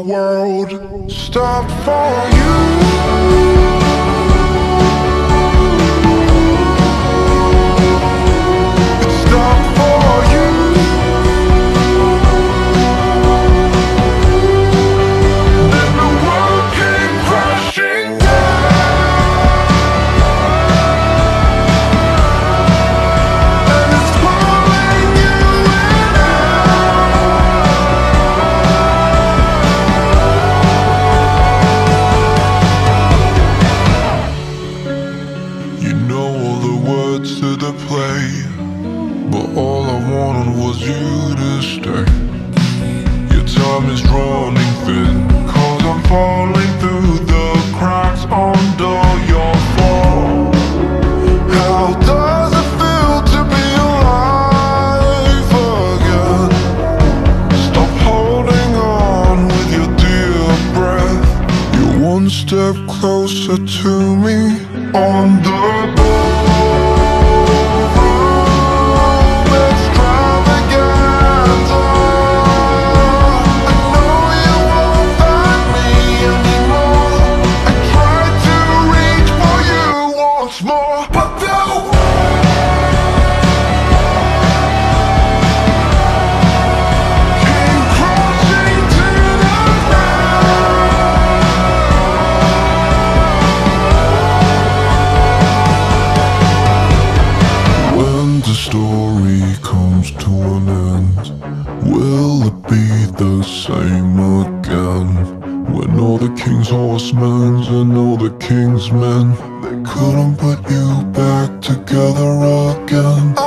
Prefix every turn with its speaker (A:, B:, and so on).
A: world stopped for you. To the play, but all I wanted was you to stay. Your time is running thin, 'cause I'm falling through the cracks under your fall. How does it feel to be alive again? Stop holding on with your dear breath. You're one step closer to me on the story comes to an end. Will it be the same again? When all the king's horsemen and all the king's men, they couldn't put you back together again.